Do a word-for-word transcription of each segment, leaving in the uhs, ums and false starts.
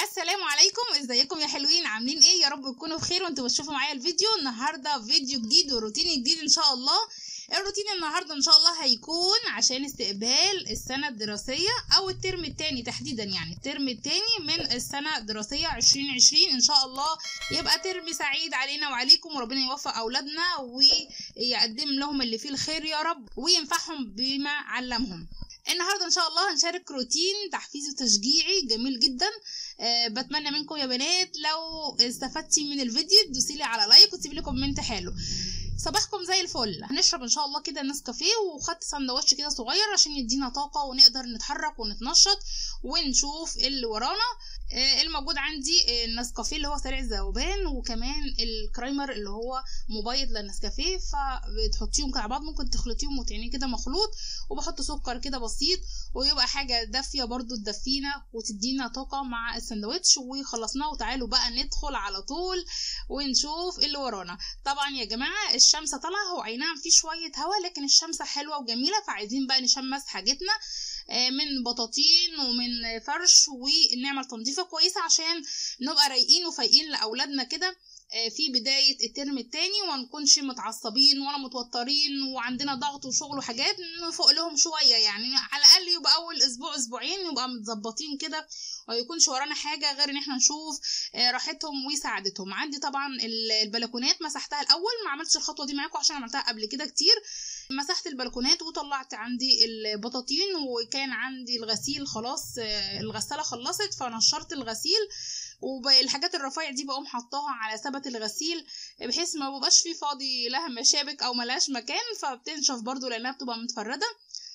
السلام عليكم، ازيكم يا حلوين؟ عاملين ايه؟ يا رب تكونوا بخير وانتوا بتشوفوا معايا الفيديو. النهارده فيديو جديد وروتين جديد ان شاء الله. الروتين النهارده ان شاء الله هيكون عشان استقبال السنه الدراسيه او الترم الثاني تحديدا، يعني الترم الثاني من السنه الدراسيه عشرين عشرين. ان شاء الله يبقى ترم سعيد علينا وعليكم، وربنا يوفق اولادنا ويقدم لهم اللي فيه الخير يا رب، وينفعهم بما علمهم. النهارده ان شاء الله هنشارك روتين تحفيزي وتشجيعي جميل جدا. أه بتمنى منكم يا بنات لو استفدتي من الفيديو تدوسيلي على لايك وتسيبي لي كومنت حلو. صباحكم زي الفل. هنشرب ان شاء الله كده نسكافيه، وخدت سندوتش كده صغير عشان يدينا طاقه ونقدر نتحرك ونتنشط ونشوف اللي ورانا. آه الموجود عندي النسكافيه اللي هو سريع الذوبان، وكمان الكرايمر اللي هو مبيض للنسكافيه، فبتحطيهم كده على بعض، ممكن تخلطيهم وتعينيه كده مخلوط، وبحط سكر كده بسيط، ويبقى حاجه دافيه برضو تدفينا وتدينا طاقه مع السندوتش. وخلصناه وتعالوا بقى ندخل على طول ونشوف اللي ورانا. طبعا يا جماعه الشمس طالعه، هو اي نعم في شويه هوا لكن الشمس حلوه وجميله، فعايزين بقى نشمس حاجتنا من بطاطين ومن فرش ونعمل تنظيفه كويسه عشان نبقى رايقين وفايقين لاولادنا كده في بدايه الترم التاني، وما نكونش متعصبين ولا متوترين وعندنا ضغط وشغل وحاجات. نفوق لهم شويه، يعني على الاقل يبقى اول اسبوع اسبوعين يبقى متظبطين كده، وما يكونش ورانا حاجه غير ان احنا نشوف راحتهم وسعادتهم. عندي طبعا البلكونات مسحتها الاول، ما عملتش الخطوه دي معاكم عشان عملتها قبل كده كتير. مسحت البلكونات وطلعت عندي البطاطين، وكان عندي الغسيل خلاص، الغساله خلصت فنشرت الغسيل، والحاجات الرفيع دي بقوم حطاها على ثبت الغسيل بحيث ما بقاش فيه فاضي لها مشابك او ملهاش مكان، فبتنشف برضو لانها بتبقى متفرده.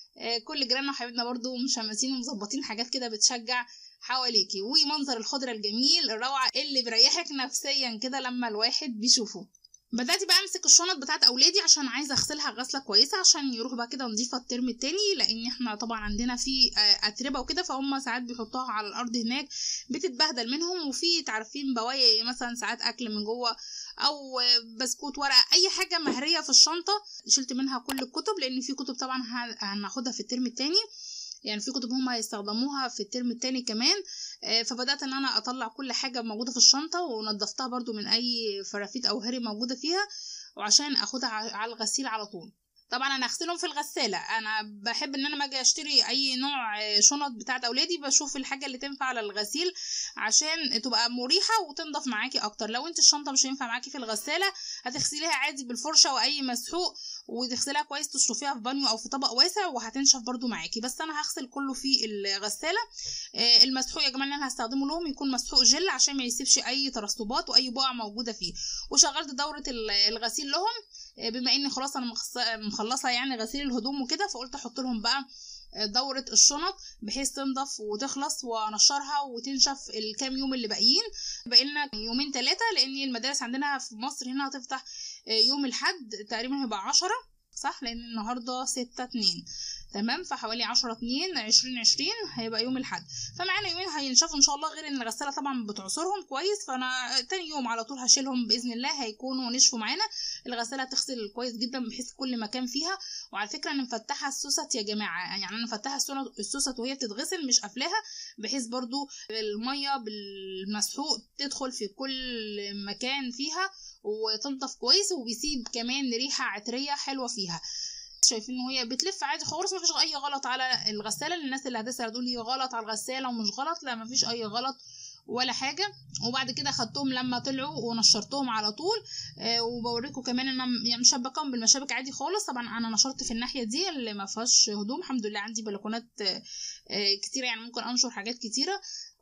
كل جيراننا وحبايبنا برضو مشمسين ومظبطين حاجات كده بتشجع حواليكي، ومنظر الخضره الجميل الروعه اللي بيريحك نفسيا كده لما الواحد بيشوفه. بدأت بقى امسك الشنط بتاعت اولادي عشان عايزه اغسلها غسله كويسه عشان يروحوا بقى كده نضيفه الترم التاني، لان احنا طبعا عندنا في اتربه وكده، فهم ساعات بيحطوها على الارض هناك بتتبهدل منهم، وفي تعرفين بواقي مثلا ساعات اكل من جوه او بسكوت ورقه اي حاجه مهريه في الشنطه. شلت منها كل الكتب لان في كتب طبعا هناخدها في الترم التاني، يعني في كتب هم هيستخدموها في الترم التاني كمان. فبدأت ان انا اطلع كل حاجة موجودة في الشنطة، ونضفتها برضو من اي فرافيت او هري موجودة فيها، وعشان اخدها على الغسيل على طول. طبعا انا اغسلهم في الغسالة. انا بحب ان انا ما اجي اشتري اي نوع شنط بتاعت اولادي، بشوف الحاجة اللي تنفع على الغسيل عشان تبقى مريحة وتنضف معاكي اكتر. لو انت الشنطة مش هينفع معاكي في الغسالة، هتغسليها عادي بالفرشة واي مسحوق، وتغسليها كويس تشطفيها في بانيو او في طبق واسع وهتنشف برضو معاكي. بس انا هغسل كله في الغسالة. المسحوق يا جماعة اللي انا هستخدمه لهم يكون مسحوق جل عشان ما يسيبش اي ترسبات واي بقع موجودة فيه. وشغلت دورة الغسيل لهم بما اني خلاص انا مخلصه يعني غسيل الهدوم وكده، فقلت احط لهم بقى دورة الشنط بحيث تنضف وتخلص وانشرها وتنشف الكام يوم اللي باقيين. باقي لنا يومين ثلاثة، لان المدارس عندنا في مصر هنا هتفتح يوم الحد تقريبا هيبقى عشرة صح، لان النهارده ستة اتنين تمام، فحوالي عشرة اتنين عشرين عشرين هيبقى يوم الحد، فمعانا يومين هينشفوا ان شاء الله. غير ان الغساله طبعا بتعصرهم كويس، فانا تاني يوم على طول هشيلهم باذن الله هيكونوا نشفوا معانا. الغساله تغسل كويس جدا بحيث كل مكان فيها. وعلى فكره انا مفتحه السوست يا جماعه، يعني انا مفتحه السوست وهي بتتغسل مش قافلاها، بحيث برضو الميه بالمسحوق تدخل في كل مكان فيها وتنضف كويس، وبيسيب كمان ريحه عطريه حلوه فيها. شايفين ان هي بتلف عادي خالص، مفيش اي غلط على الغساله. للناس اللي هتسال تقول لي غلط على الغساله ومش غلط، لا مفيش اي غلط ولا حاجه. وبعد كده خدتهم لما طلعوا ونشرتهم على طول. آه وبوريكم كمان ان انا مشبكاهم بالمشابك عادي خالص. طبعا انا نشرت في الناحيه دي اللي ما فيهاش هدوم، الحمد لله عندي بلكونات آه كتيره، يعني ممكن انشر حاجات كتيره،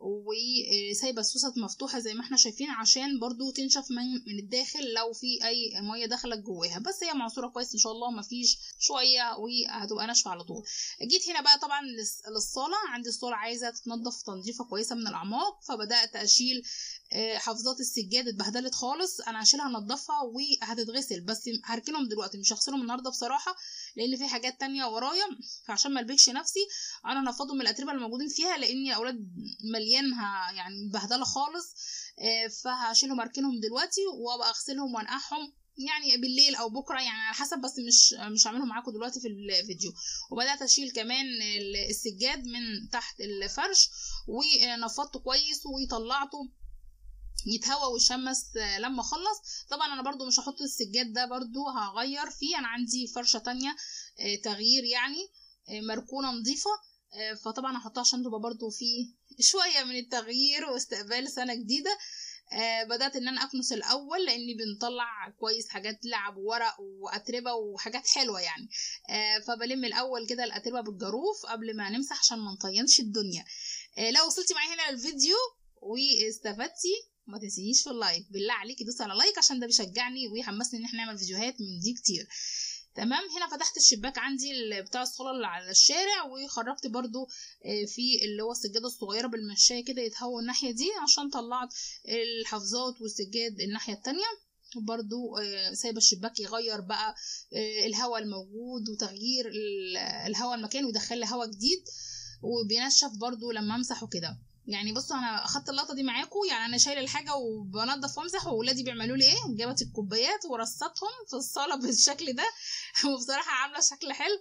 وسايبه السوست مفتوحه زي ما احنا شايفين عشان برضو تنشف من الداخل لو في اي ميه دخلت جواها. بس هي معصوره كويس ان شاء الله، مفيش شويه وهتبقى ناشفه على طول. جيت هنا بقى طبعا للصاله، عندي الصاله عايزه تتنضف تنظيفه كويسه من الاعماق، فبدات اشيل حافظات السجاد اتبهدلت خالص، انا هشيلها انضفها وهتتغسل، بس هركنهم دلوقتي مش هغسلهم النهارده بصراحه لان في حاجات تانية ورايا، فعشان ما البكش نفسي انا نفضهم من الاتربه الموجودين فيها، لان الاولاد مليانها يعني مبهدله خالص. فهشيلهم اركنهم دلوقتي وابقى اغسلهم وانقعهم يعني بالليل او بكره يعني على حسب، بس مش مش هعملهم معاكم دلوقتي في الفيديو. وبدات اشيل كمان السجاد من تحت الفرش ونفضته كويس وطلعته يتهوى ويشمس لما اخلص. طبعا انا برضو مش هحط السجاد ده، برضو هغير فيه، انا عندي فرشه تانية تغيير يعني مركونه نظيفه، فطبعا هحطها عشان تبقى برضو فيه شويه من التغيير واستقبال سنه جديده. آه بدأت ان انا اكنس الاول، لاني بنطلع كويس حاجات لعب وورق واتربه وحاجات حلوه يعني. آه فبلم الاول كده الاتربه بالجاروف قبل ما نمسح عشان ما نطينش الدنيا. آه لو وصلتي معايا هنا للفيديو واستفدتي ما تنسينيش في اللايك، بالله عليكي دوسي على لايك عشان ده بيشجعني ويحمسني ان احنا نعمل فيديوهات من دي كتير. تمام. هنا فتحت الشباك عندي بتاع الصاله اللي على الشارع، وخرجت برضو في اللي هو السجاده الصغيره بالمشايه كده يتهوى الناحيه دي، عشان طلعت الحفاظات والسجاد الناحيه التانية. برضو سايبه الشباك يغير بقى الهواء الموجود وتغيير الهواء المكان ويدخل لي هواء جديد، وبينشف برضو لما امسح وكده. يعني بصوا انا اخدت اللقطه دي معاكم، يعني انا شايله الحاجه وبنضف وامسح، واولادي بيعملوا لي ايه، جابت الكوبايات ورصتهم في الصاله بالشكل ده وبصراحه عامله شكل حلو،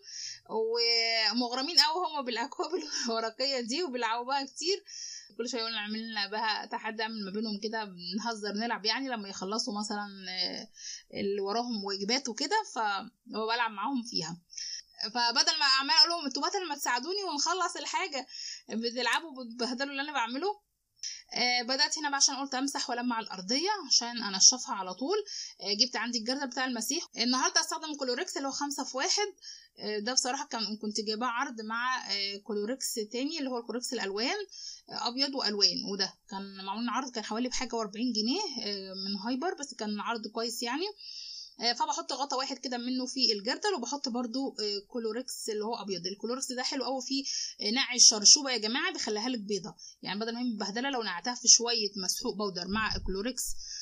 ومغرمين قوي هم بالاكواب الورقيه دي وبيلعبوا بها كتير. كل شويه يقولوا نعمل لنا بها تحدي ما بينهم كده، بنهزر نلعب يعني لما يخلصوا مثلا اللي وراهم واجبات وكده، فبلعب معاهم فيها. فبدل ما اعمل اقول لهم انتوا بدل ما تساعدوني ونخلص الحاجه بتلعبوا وبتبهدلوا اللي انا بعمله. آه بدات هنا بقى عشان قلت امسح والمع الارضيه عشان انشفها على طول. آه جبت عندي الجردل بتاع المسيح. النهارده استخدم كلوركس اللي هو خمسة في واحد. آه ده بصراحه كان كنت جايباه عرض مع آه كلوركس تاني اللي هو الكلوركس الالوان، آه ابيض والوان، وده كان معمول عرض، كان حوالي بحاجه واربعين جنيه آه من هايبر، بس كان عرض كويس يعني. فبحط غطا واحد كده منه في الجردل، وبحط برضو كلوركس اللي هو ابيض. الكلوركس ده حلو قوي فيه نقع الشرشوبه يا جماعه، بيخليها لك بيضه يعني، بدل ما هي مبهدله لو نقعتها في شويه مسحوق بودر مع الكلوركس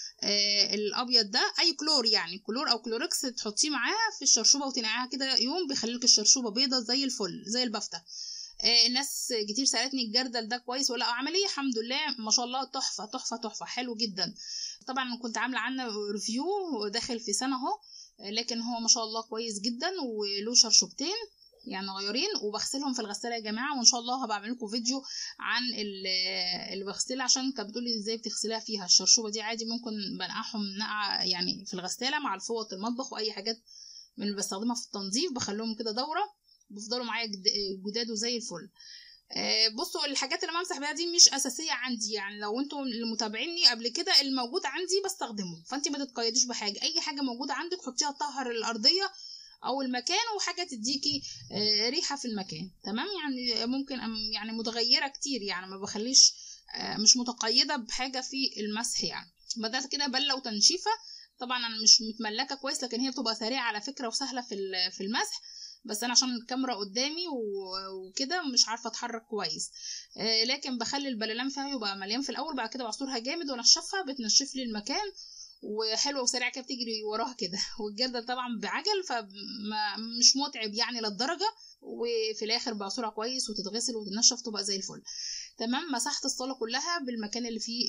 آه الابيض ده، اي كلور يعني كلور او كلوركس تحطيه معاها في الشرشوبه وتنقعها كده يوم، بيخلي لك الشرشوبه بيضه زي الفل زي البفته. آه الناس كتير سالتني الجردل ده كويس ولا عمليه، الحمد لله ما شاء الله تحفه تحفه تحفه حلو جدا. طبعا كنت عامله عنه ريفيو داخل في سنه اهو، لكن هو ما شاء الله كويس جدا وله شرشوبتين يعني غيرين، وبغسلهم في الغساله يا جماعه، وان شاء الله هبقى اعمل لكم فيديو عن اللي بغسلها، عشان كانت بتقولي ازاي بتغسليها فيها. الشرشوبه دي عادي ممكن بنقعهم نقع يعني في الغساله مع الفوط المطبخ واي حاجات من اللي بستخدمها في التنظيف، بخليهم كده دوره بيفضلوا معايا جداد وزي الفل. بصوا الحاجات اللي بمسح بيها دي مش اساسيه عندي، يعني لو انتم اللي متابعيني قبل كده الموجود عندي بستخدمه، فانت ما تتقيدوش بحاجه، اي حاجه موجوده عندك حطيها تطهر الارضيه او المكان، وحاجه تديكي ريحه في المكان. تمام. يعني ممكن يعني متغيره كتير يعني، ما بخليش مش متقيده بحاجه في المسح يعني. بدات كده بله وتنشيفه. طبعا انا مش متملكه كويس، لكن هي بتبقى سريعه على فكره وسهله في في المسح، بس انا عشان الكاميرا قدامي وكده مش عارفه اتحرك كويس. آه لكن بخلي البلالين فيها يبقى مليان في الاول، بعد كده بعصرها جامد وانشفها بتنشف لي المكان، وحلوه وسريعه كده بتجري وراها كده. والجردل طبعا بعجل فمش متعب يعني للدرجه، وفي الاخر بعصرها كويس وتتغسل وتتنشف تبقى زي الفل. تمام. مسحت الصاله كلها بالمكان اللي فيه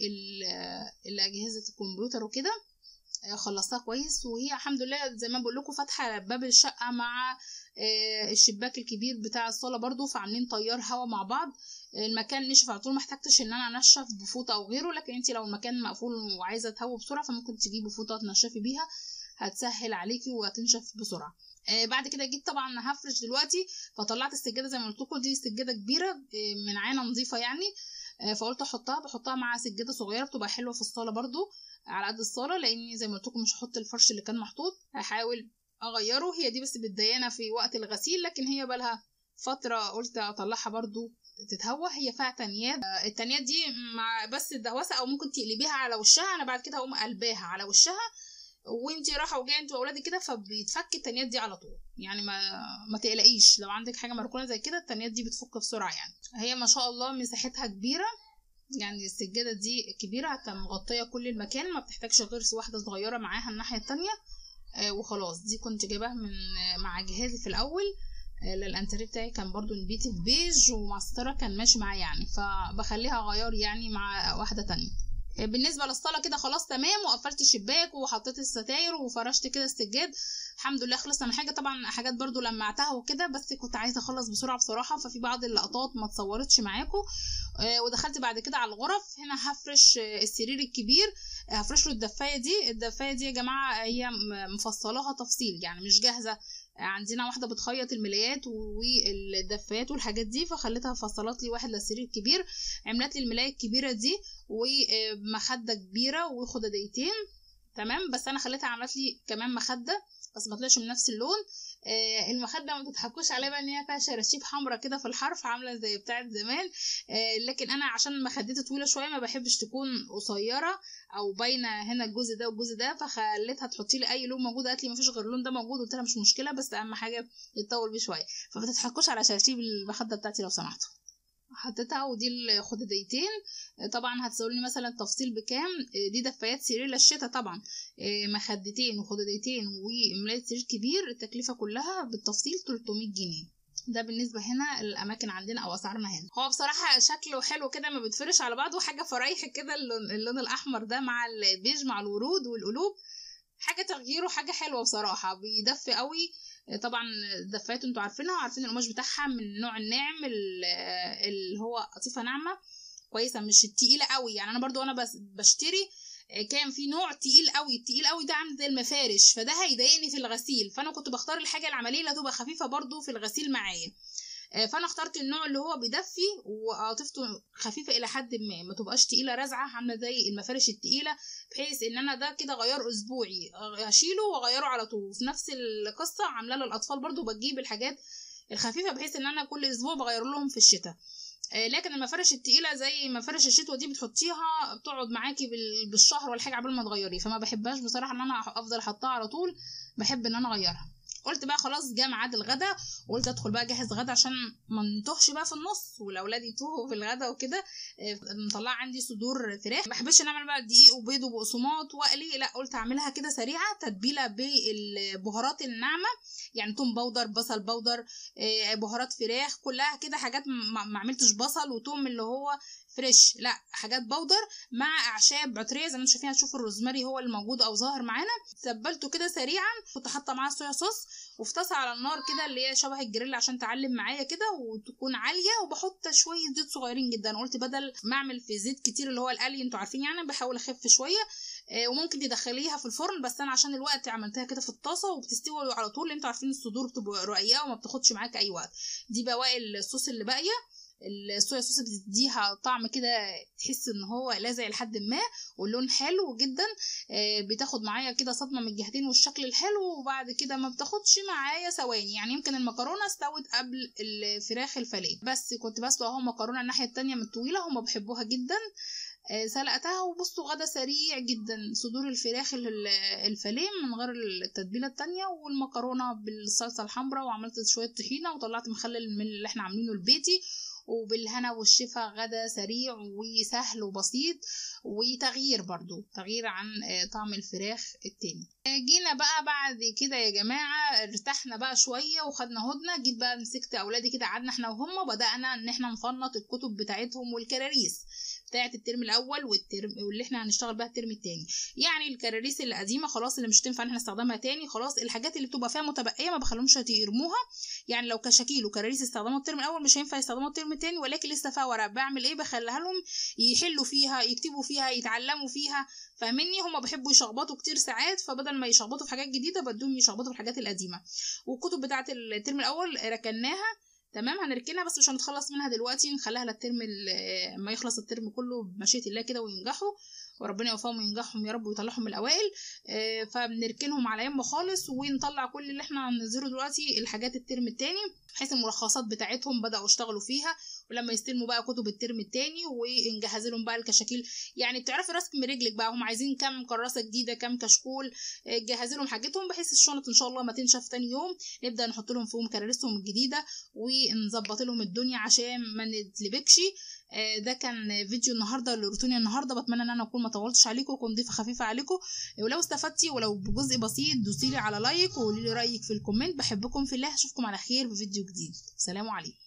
الاجهزه الكمبيوتر وكده، خلصتها كويس. وهي الحمد لله زي ما بقول لكم فاتحه باب الشقه مع الشباك الكبير بتاع الصاله برضو، فعاملين تيار هوا مع بعض. المكان نشف على طول، محتاجتش ان انا انشف بفوطه او غيره، لكن انت لو المكان مقفول وعايزه تهوي بسرعه فممكن تجيبي فوطه تنشفي بيها، هتسهل عليكي وهتنشف بسرعه. آه بعد كده جيت طبعا هفرش دلوقتي، فطلعت السجاده زي ما قلت لكم، دي سجاده كبيره آه من عينه نظيفه يعني، آه فقلت احطها بحطها مع سجاده صغيره بتبقى حلوه في الصاله برضو على قد الصاله، لاني زي ما قلت لكم مش هحط الفرش اللي كان محطوط، هحاول اغيره. هي دي بس بتضايقنا في وقت الغسيل، لكن هي بالها فتره قلت اطلعها برضو تتهوى. هي فيها تنيات، التنيات دي مع بس الدهوسه، او ممكن تقلبيها على وشها، انا بعد كده هقوم قلباها على وشها وانتي رايحه وجايه انت واولادك كده، فبيتفك التنيات دي على طول يعني. ما ما تقلقيش لو عندك حاجه مركونه زي كده، التنيات دي بتفك بسرعه يعني. هي ما شاء الله مساحتها كبيره يعني، السجاده دي كبيره حتى مغطيه كل المكان، ما بتحتاجش غير واحده صغيره معاها الناحيه التانية آه وخلاص. دي كنت جايباها من آه مع جهازي في الاول، آه الانتريه بتاعي كان برضو نبيتي في بيج، ومسطره كان ماشي معايا يعني، فبخليها غيار يعني مع واحده تانية. بالنسبه للصاله كده خلاص تمام، وقفلت الشباك وحطيت الستاير وفرشت كده السجاد، الحمد لله خلصنا من حاجه. طبعا حاجات برضو لمعتها وكده، بس كنت عايزه اخلص بسرعه بصراحه، ففي بعض اللقطات ما اتصورتش معاكم. آه ودخلت بعد كده على الغرف. هنا هفرش السرير الكبير، هفرش له الدفايه دي. الدفايه دي يا جماعه هي مفصلاها تفصيل، يعني مش جاهزه، عندنا واحده بتخيط الملايات والدفايات والحاجات دي، فخليتها فصلت لي واحد للسرير الكبير، عملت لي الملايه الكبيره دي ومخده كبيره وخداديتين تمام. بس انا خليتها عملت لي كمان مخده بس ما طلعش من نفس اللون. آه المخده ما تضحكوش عليها بقى ان هي فيها شراشيب حمراء كده في الحرف عامله زي بتاعه زمان، آه لكن انا عشان مخدتي طويله شويه ما بحبش تكون قصيره او باينه هنا الجزء ده والجزء ده، فخليتها تحطي لي اي لون موجود. قالت لي ما فيش غير اللون ده موجود، قلت لها مش مشكله بس اهم حاجه يتطول بيه شويه، فما تضحكوش على شراشيب المخده بتاعتي لو سمحتوا. حطيتها ودي الخداديتين. طبعا هتسألوني مثلا التفصيل بكام، دي دفايات سرير للشتا طبعا، مخدتين وخداديتين وملاية سرير كبير، التكلفة كلها بالتفصيل تلتمية جنيه. ده بالنسبة هنا الأماكن عندنا أو أسعارنا هنا. هو بصراحة شكله حلو كده ما بتفرش على بعضه، حاجة فرايح كده، اللون, اللون الأحمر ده مع البيج مع الورود والقلوب، حاجة تغييره حاجة حلوة بصراحة، بيدفي قوي. طبعا الدفايات انتوا عارفينها وعارفين القماش بتاعها من النوع الناعم اللي هو قطيفه ناعمه كويسه، مش التقيله قوي. يعني انا برضو وانا بس بشتري كان في نوع تقيل قوي، التقيل قوي ده عامل زي المفارش، فده هيضايقني في الغسيل، فانا كنت بختار الحاجه العمليه اللي هتبقى خفيفه برضو في الغسيل معايا، فانا اخترت النوع اللي هو بيدفي وقطيفته خفيفه الى حد ما، ما تبقاش تقيله رازعه عامله زي المفارش التقيله، بحيث ان انا ده كده غيار اسبوعي هشيله واغيره على طول. في نفس القصه عامله للاطفال برضو، بجيب الحاجات الخفيفه بحيث ان انا كل اسبوع بغير لهم في الشتاء. لكن المفارش التقيله زي مفارش الشتوى دي بتحطيها بتقعد معاكي بالشهر ولا حاجه قبل ما تغيريه، فما بحبهاش بصراحه ان انا افضل احطها على طول، بحب ان انا اغيرها. قلت بقى خلاص جه ميعاد الغدا، وقلت ادخل بقى اجهز غدا عشان ما نتوهش بقى في النص والاولاد يتوهوا في الغدا وكده. مطلعه عندي صدور فراخ، ما بحبش نعمل بقى دقيق وبيض وبقسماط واقلي، لا قلت اعملها كده سريعه، تتبيله بالبهارات الناعمه، يعني توم باودر، بصل باودر، بهارات فراخ، كلها كده حاجات ما عملتش بصل وتوم اللي هو فريش، لا حاجات باودر مع اعشاب عطريه زي ما انتم شايفين. هتشوفوا الروزماري هو الموجود او ظاهر معانا، تبلته كده سريعا، كنت حاطه معاه صويا صوص، وفي طاسه على النار كده اللي هي شبه الجريل عشان تعلم معايا كده وتكون عاليه، وبحط شويه زيت صغيرين جدا. قلت بدل ما اعمل في زيت كتير اللي هو القلي انتوا عارفين يعني، بحاول اخف شويه. وممكن تدخليها في الفرن، بس انا عشان الوقت عملتها كده في الطاسه وبتستوي على طول. انتوا عارفين الصدور بتبقى رقيقه وما بتاخدش معاك اي وقت. دي بواقي الصوص اللي باقيه، الصويا صوص بتديها طعم كده تحس ان هو لاذع لحد ما، واللون حلو جدا، بتاخد معايا كده صدمه من الجهتين والشكل الحلو، وبعد كده ما بتاخدش معايا ثواني، يعني يمكن المكرونه استوت قبل الفراخ الفاليه. بس كنت بسلق اهو مكرونه الناحيه التانية من الطويله، هما بيحبوها جدا، سلقتها. وبصوا غدا سريع جدا، صدور الفراخ الفاليه من غير التتبيله التانية، والمكرونه بالصلصه الحمراء، وعملت شويه طحينه وطلعت مخلل من اللي احنا عاملينه البيتي، وبالهنا والشفا. غدا سريع وسهل وبسيط وتغيير برضو، تغيير عن طعم الفراخ التاني. جينا بقى بعد كده يا جماعة ارتحنا بقى شوية وخدنا هدنة، جيت بقى مسكت اولادي كده قعدنا احنا وهم، وبدأنا ان احنا نفنط الكتب بتاعتهم والكراريس بتاعت الترم الاول والترم واللي احنا هنشتغل بها الترم التاني. يعني الكراريس القديمه خلاص اللي مش تنفع ان احنا نستخدمها تاني خلاص، الحاجات اللي بتبقى فيها متبقيه ما بخليهمش يرموها، يعني لو كشاكيل وكراريس استخدموا الترم الاول مش هينفع يستخدموا الترم التاني، ولكن لسه فيها ورق، بعمل ايه؟ بخليها لهم يحلوا فيها، يكتبوا فيها، يتعلموا فيها، فاهميني؟ هم بيحبوا يشخبطوا كتير ساعات، فبدل ما يشخبطوا في حاجات جديده بدهم يشخبطوا في الحاجات القديمه. والكتب بتاعه الترم الاول ركناها تمام، هنركنها بس مش هنتخلص منها دلوقتي، نخليها للترم ما يخلص الترم كله بمشيئة الله كده وينجحوا، وربنا يوفقهم وينجحهم يا رب ويطلعهم من الاوائل. فبنركنهم على يمه خالص، ونطلع كل اللي احنا هننزله دلوقتي الحاجات الترم التاني، بحيث الملخصات بتاعتهم بدأوا يشتغلوا فيها، ولما يستلموا بقى كتب الترم التاني ونجهز لهم بقى الكشاكيل، يعني بتعرفي راسك من رجلك بقى، هم عايزين كام كراسه جديده، كام كشكول، جهزي لهم حاجتهم بحيث الشنط ان شاء الله ما تنشف تاني يوم، نبدا نحط لهم فيهم كراريسهم الجديده ونظبط لهم الدنيا عشان ما نتلبكش. ده كان فيديو النهارده لروتيني النهارده، بتمنى ان انا اكون ما طولتش عليكم واكون ضيفه خفيفه عليكم، ولو استفدتي ولو بجزء بسيط دوسيلي على لايك وقولي لي رايك في الكومنت. بحبكم في الله، اشوفكم على خير في فيديو جديد، سلام عليكم.